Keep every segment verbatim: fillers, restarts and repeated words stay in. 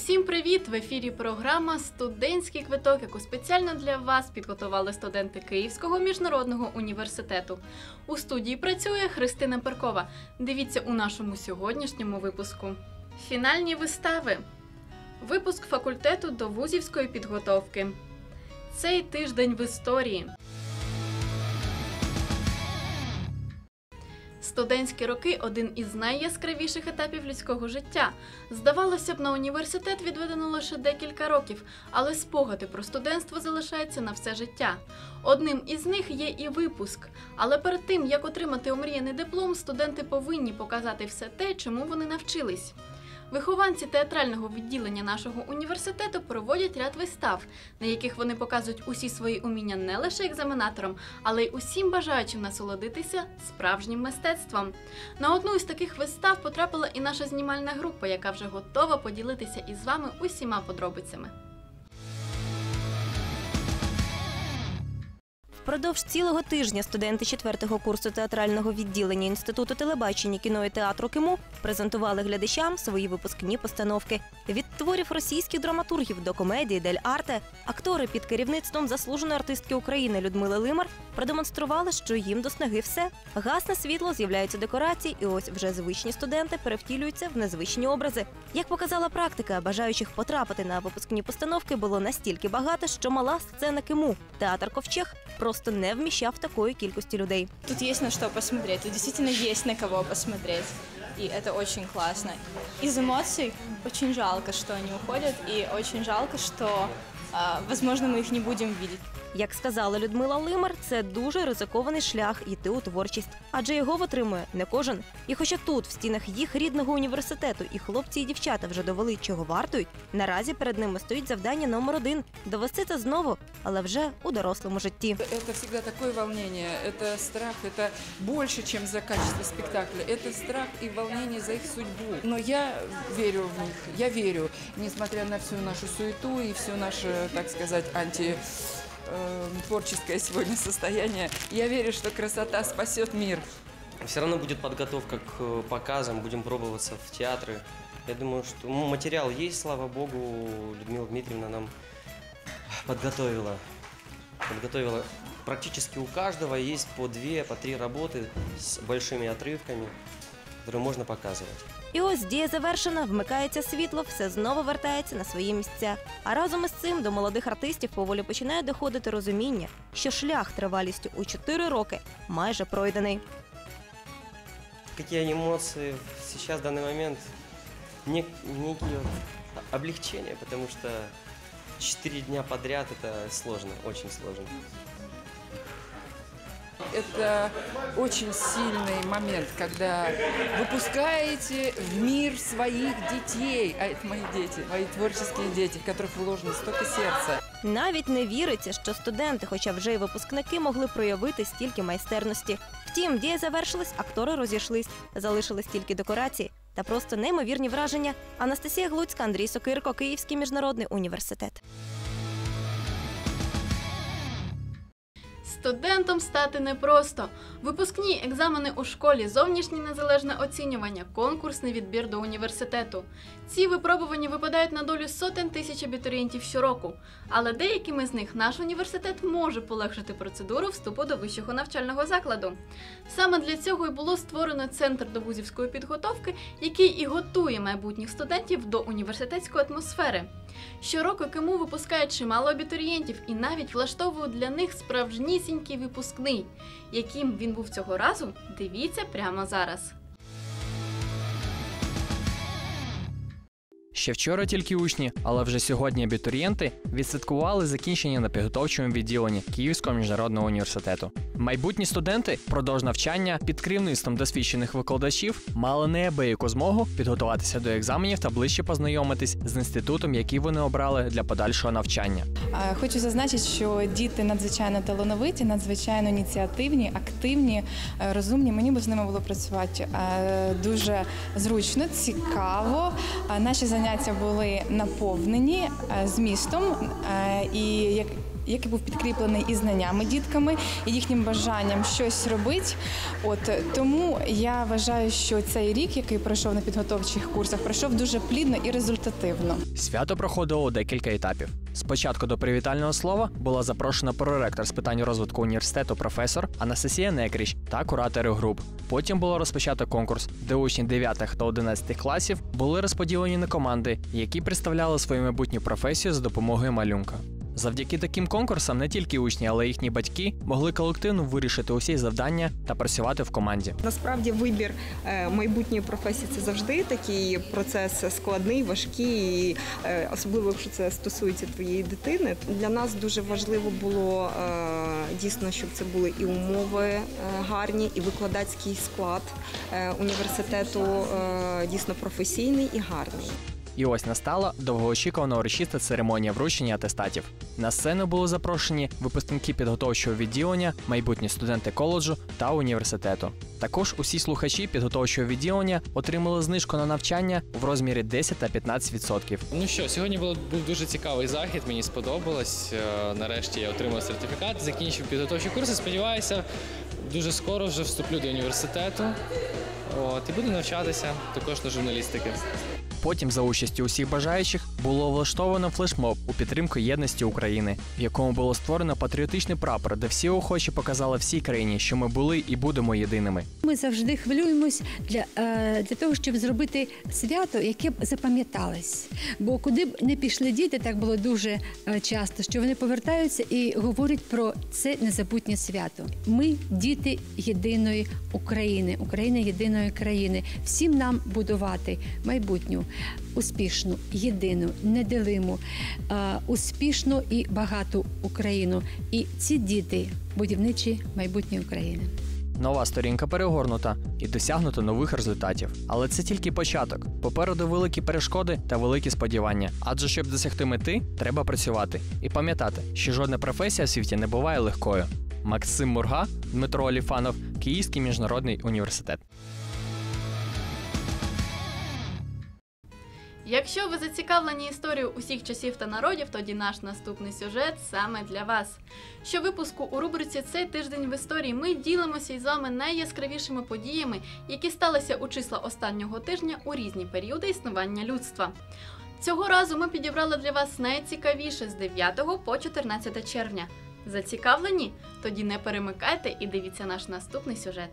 Усім привіт! В ефірі програма «Студентський квиток», яку спеціально для вас підготували студенти Київського міжнародного університету. У студії працює Христина Перкова. Дивіться у нашому сьогоднішньому випуску. Фінальні вистави. Випуск факультету до вузівської підготовки. Цей тиждень в історії. Студентські роки – один із найяскравіших етапів людського життя. Здавалося б, на університет відведено лише декілька років, але спогади про студентство залишаються на все життя. Одним із них є і випуск. Але перед тим, як отримати омріяний диплом, студенти повинні показати все те, чому вони навчились. Вихованці театрального відділення нашого університету проводять ряд вистав, на яких вони показують усі свої уміння не лише екзаменаторам, але й усім бажаючим насолодитися справжнім мистецтвом. На одну із таких вистав потрапила і наша знімальна група, яка вже готова поділитися із вами усіма подробицями. Впродовж цілого тижня студенти четвертого курсу театрального відділення Інституту телебачення, кіно і театру КИМУ презентували глядачам свої випускні постановки. Від творів російських драматургів до комедії «Дель Арте» актори під керівництвом заслуженої артистки України Людмили Лимар продемонстрували, що їм до снаги все. Гасне світло, з'являються декорації, і ось вже звичні студенти перевтілюються в незвичні образи. Як показала практика, бажаючих потрапити на випускні постановки було настільки багато, що мала сцена КИМУ театр «Ковчег» просто не вміщав такої кількості людей. Тут есть на что посмотреть, тут действительно есть на кого посмотреть, и это очень классно. Из эмоций очень жалко, что они уходят, и очень жалко, что, возможно, мы их не будем видеть. Як сказала Людмила Лимар, це дуже ризикований шлях йти у творчість, адже його витримує не кожен. І хоча тут, в стінах їх рідного університету, і хлопці, і дівчата вже довели, чого вартують, наразі перед ними стоїть завдання номер один – довести це знову, але вже у дорослому житті. Это всегда такое волнение, это страх, это больше, чем за качество спектакля, это страх и волнение за их судьбу. Но я верю в них, я верю, несмотря на всю нашу суету и все наше, так сказать, анти... творческое сегодня состояние. Я верю, что красота спасет мир. Все равно будет подготовка к показам, будем пробоваться в театры. Я думаю, что ну, материал есть, слава богу, Людмила Дмитриевна нам подготовила. Подготовила. Практически у каждого есть по две, по три работы с большими отрывками, которые можно показывать. І ось дія завершена, вмикається світло, все знову вертається на свої місця. А разом із цим до молодих артистів поволі починає доходити розуміння, що шлях тривалістю у чотири роки майже пройдений. Какие эмоции сейчас в данный момент? Нек некие облегчения, потому что четыре дня подряд это сложно, очень сложно. Это очень сильный момент, когда выпускаете в мир своих детей, а это мои дети, мои творческие дети, в которых вложено столько сердца. Навіть не віриться, що студенти, хоча вже й випускники, могли проявити стільки майстерності. Втім, дія завершилась, актори розійшлись, залишились тільки декорації та просто неймовірні враження. Анастасія Глуцька, Андрій Сокирко, Київський міжнародний університет. Студентом стати непросто. Випускні екзамени у школі, зовнішнє незалежне оцінювання, конкурсний відбір до університету. Ці випробування випадають на долю сотень тисяч абітурієнтів щороку. Але деякими з них наш університет може полегшити процедуру вступу до вищого навчального закладу. Саме для цього і було створено Центр довузівської підготовки, який і готує майбутніх студентів до університетської атмосфери. Щороку КИМУ випускає чимало абітурієнтів і навіть влаштовує для них справжнісінький випускний. Яким він був цього разу, дивіться прямо зараз. Ще вчора тільки учні, але вже сьогодні абітурієнти відсвяткували закінчення на підготовчому відділенні Київського міжнародного університету. Майбутні студенти впродовж навчання під керівництвом досвідчених викладачів мали неабияку змогу підготуватися до екзаменів та ближче познайомитись з інститутом, який вони обрали для подальшого навчання. Хочу зазначити, що діти надзвичайно талановиті, надзвичайно ініціативні, активні, розумні. Мені б з ними було працювати дуже зручно, цікаво. Наші заняття були наповнені змістом, і як який був підкріплений і знаннями дітками, і їхнім бажанням щось робити. От тому я вважаю, що цей рік, який пройшов на підготовчих курсах, пройшов дуже плідно і результативно. Свято проходило у декілька етапів. Спочатку до привітального слова була запрошена проректор з питань розвитку університету професор Анастасія Некріч та куратори груп. Потім було розпочато конкурс, де учні дев'ятих та одинадцятих класів були розподілені на команди, які представляли свою майбутню професію за допомогою малюнка. Завдяки таким конкурсам не тільки учні, але й їхні батьки могли колективно вирішити усі завдання та працювати в команді. Насправді вибір майбутньої професії – це завжди такий процес складний, важкий, і особливо, якщо це стосується твоєї дитини. Для нас дуже важливо було дійсно, щоб це були і умови гарні, і викладацький склад університету дійсно професійний і гарний. І ось настала довгоочікувана урочиста церемонія вручення атестатів. На сцену були запрошені випускники підготовчого відділення, майбутні студенти коледжу та університету. Також усі слухачі підготовчого відділення отримали знижку на навчання в розмірі десять та п'ятнадцять відсотків. Ну що, сьогодні був, був дуже цікавий захід, мені сподобалось. Нарешті я отримав сертифікат, закінчив підготовчі курси. Сподіваюся, дуже скоро вже вступлю до університету. От, і буду навчатися також на журналістики. Потім за участю усіх бажаючих було влаштовано флешмоб у підтримку єдності України, в якому було створено патріотичний прапор, де всі охочі показали всій країні, що ми були і будемо єдиними. Ми завжди хвилюємось для, для того, щоб зробити свято, яке б запам'яталось. Бо куди б не пішли діти, так було дуже часто, що вони повертаються і говорять про це незабутнє свято. Ми – діти єдиної України, України – єдиної країни. Всім нам будувати майбутню, успішну, єдину, неделиму, успішну і багату Україну. І ці діти – будівничі майбутньої України. Нова сторінка перегорнута і досягнуто нових результатів. Але це тільки початок. Попереду великі перешкоди та великі сподівання. Адже щоб досягти мети, треба працювати. І пам'ятати, що жодна професія в світі не буває легкою. Максим Мурга, Дмитро Оліфанов, Київський міжнародний університет. Якщо ви зацікавлені історією усіх часів та народів, тоді наш наступний сюжет саме для вас. Щовипуску у рубриці «Цей тиждень в історії» ми ділимося із вами найяскравішими подіями, які сталися у числа останнього тижня у різні періоди існування людства. Цього разу ми підібрали для вас найцікавіше з дев'ятого по чотирнадцяте червня. Зацікавлені? Тоді не перемикайте і дивіться наш наступний сюжет.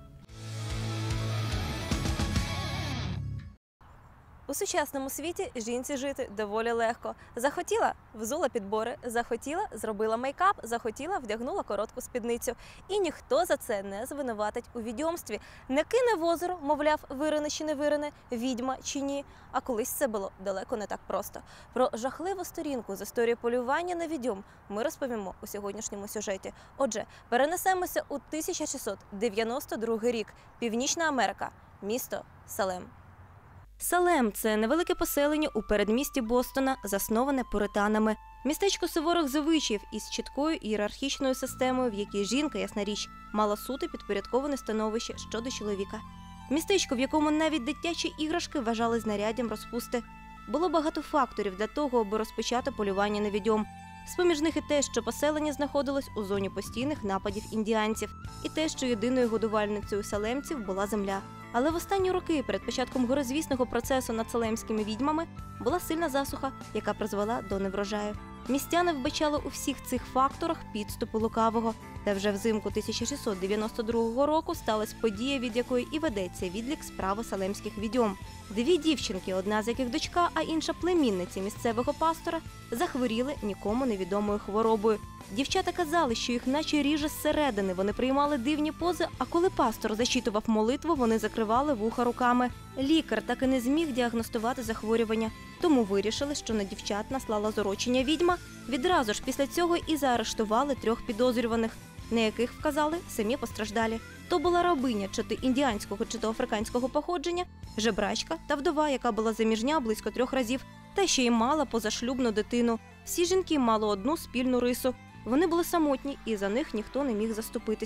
У сучасному світі жінці жити доволі легко. Захотіла – взула підбори, захотіла – зробила мейкап, захотіла – вдягнула коротку спідницю. І ніхто за це не звинуватить у відьомстві. Не кине в озеро, мовляв, вирине чи не вирине, відьма чи ні. А колись це було далеко не так просто. Про жахливу сторінку з історії полювання на відьом ми розповімо у сьогоднішньому сюжеті. Отже, перенесемося у тисяча шістсот дев'яносто другий рік. Північна Америка. Місто Салем. Салем – це невелике поселення у передмісті Бостона, засноване пуританами. Містечко суворих звичаїв із чіткою ієрархічною системою, в якій жінка, ясна річ, мала суто підпорядковане становище щодо чоловіка. Містечко, в якому навіть дитячі іграшки вважали знаряддям розпусти. Було багато факторів для того, аби розпочати полювання на відьом. З-поміж них і те, що поселення знаходилось у зоні постійних нападів індіанців, і те, що єдиною годувальницею салемців була земля. Але в останні роки, перед початком горизвісного процесу над салемськими відьмами, була сильна засуха, яка призвела до неврожаю. Містяни вбачали у всіх цих факторах підступу лукавого. Та вже взимку тисяча шістсот дев'яносто другого року сталася подія, від якої і ведеться відлік справи салемських відьом. Дві дівчинки, одна з яких дочка, а інша племінниця місцевого пастора, захворіли нікому невідомою хворобою. Дівчата казали, що їх наче ріже зсередини, вони приймали дивні пози, а коли пастор зачитував молитву, вони закривали вуха руками. Лікар так і не зміг діагностувати захворювання, тому вирішили, що на дівчат наслала зорочення відьма. Відразу ж після цього і заарештували трьох підозрюваних, на яких вказали самі постраждалі. То була рабиня чи то індіанського, чи то африканського походження, жебрачка та вдова, яка була заміжня близько трьох разів, та ще й мала позашлюбну дитину. Всі жінки мали одну спільну рису. Вони були самотні, і за них ніхто не міг заступитись.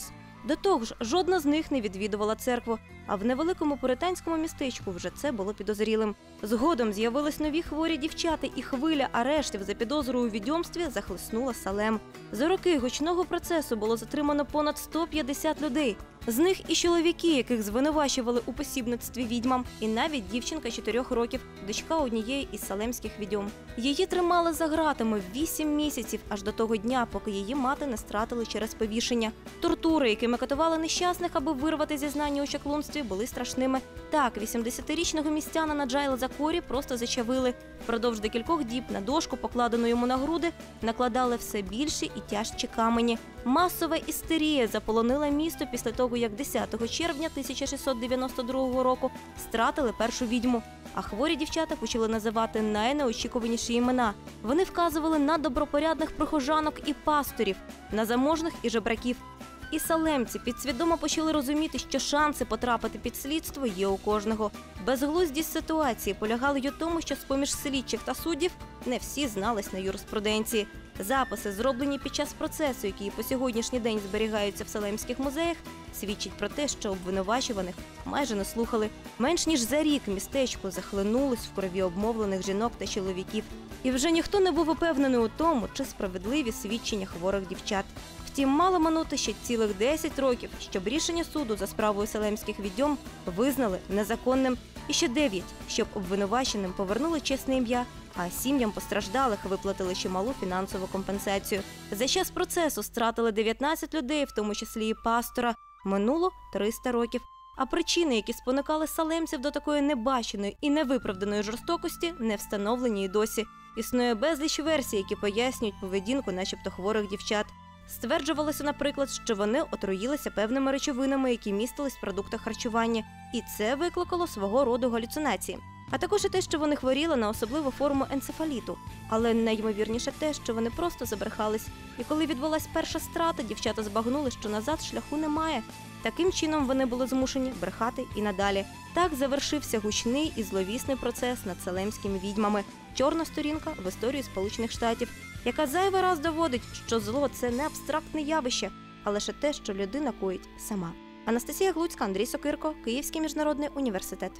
До того ж, жодна з них не відвідувала церкву, а в невеликому пуританському містечку вже це було підозрілим. Згодом з'явились нові хворі дівчата, і хвиля арештів за підозрою у відьомстві захлеснула Салем. За роки гучного процесу було затримано понад сто п'ятдесят людей. З них і чоловіки, яких звинувачували у посібництві відьмам, і навіть дівчинка чотирьох років, дочка однієї із салемських відьом. Її тримали за ґратами вісім місяців, аж до того дня, поки її мати не стратили через повішення. Тортури, якими катували нещасних, аби вирвати зізнання у чаклунстві, були страшними. Так, вісімдесятирічного містяна Наджайла Закорі просто зачавили. Впродовж декількох діб на дошку, покладену йому на груди, накладали все більші і тяжчі камені. Масова істерія заполонила місто після того, як десятого червня тисяча шістсот дев'яносто другого року стратили першу відьму. А хворі дівчата почали називати найнеочікуваніші імена. Вони вказували на добропорядних прихожанок і пасторів, на заможних і жебраків. І салемці підсвідомо почали розуміти, що шанси потрапити під слідство є у кожного. Безглуздість ситуації полягала й у тому, що з-поміж слідчих та суддів не всі знались на юриспруденції. Записи, зроблені під час процесу, які по сьогоднішній день зберігаються в салемських музеях, свідчать про те, що обвинувачуваних майже не слухали. Менш ніж за рік містечко захлинулось в крові обмовлених жінок та чоловіків. І вже ніхто не був упевнений у тому, чи справедливі свідчення хворих дівчат. Втім, мало минути ще цілих десять років, щоб рішення суду за справою салемських відьом визнали незаконним. І ще дев'ять, щоб обвинуваченим повернули чесне ім'я, а сім'ям постраждалих виплатили чималу фінансову компенсацію. За час процесу стратили дев'ятнадцять людей, в тому числі і пастора. Минуло триста років. А причини, які спонукали салемців до такої небаченої і невиправданої жорстокості, не встановлені і досі. Існує безліч версій, які пояснюють поведінку начебто хворих дівчат. Стверджувалося, наприклад, що вони отруїлися певними речовинами, які містились в продуктах харчування, і це викликало свого роду галюцинації. А також і те, що вони хворіли на особливу форму енцефаліту. Але найймовірніше те, що вони просто забрехались. І коли відбулась перша страта, дівчата збагнули, що назад шляху немає. Таким чином вони були змушені брехати і надалі. Так завершився гучний і зловісний процес над салемськими відьмами. Чорна сторінка в історії Сполучених Штатів, яка зайвий раз доводить, що зло – це не абстрактне явище, а лише те, що людина коїть сама. Анастасія Глуцька, Андрій Сокирко, Київський міжнародний університет.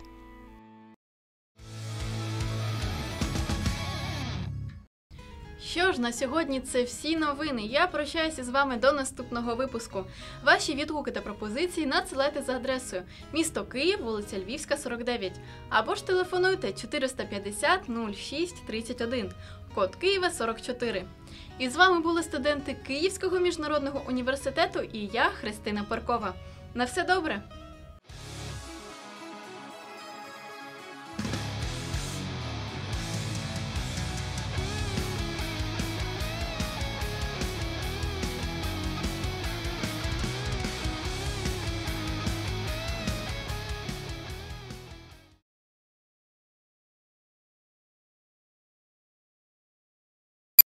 Що ж, на сьогодні це всі новини. Я прощаюся з вами до наступного випуску. Ваші відгуки та пропозиції надсилайте за адресою місто Київ, вулиця Львівська, сорок дев'ять. Або ж телефонуйте чотириста п'ятдесят нуль шість тридцять один, код Києва сорок чотири. І з вами були студенти Київського міжнародного університету і я, Христина Паркова. На все добре!